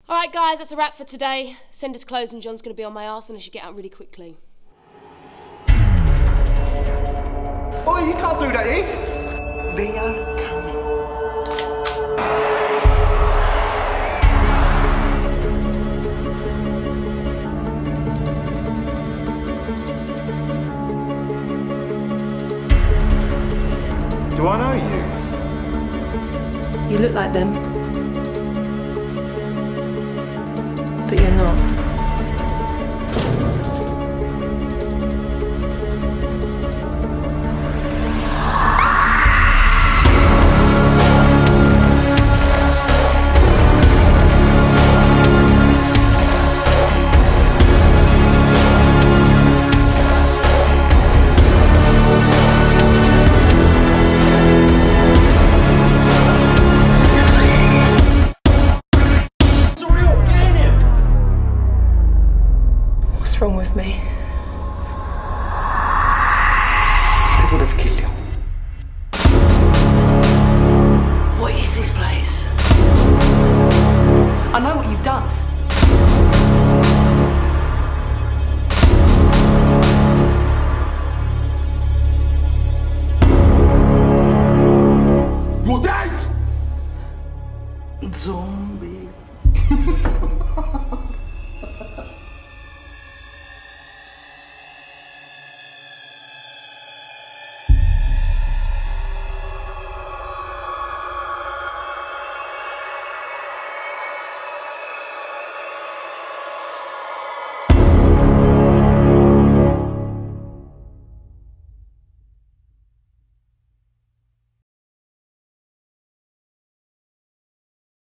Alright guys, that's a wrap for today. Sender's closed and John's going to be on my arse and I should get out really quickly. Oh, you can't do that, eh? They are coming. Do I know you? You look like them. But you're not. What's wrong with me? They would have killed you. What is this place? I know what you've done. You're dead! Zombie.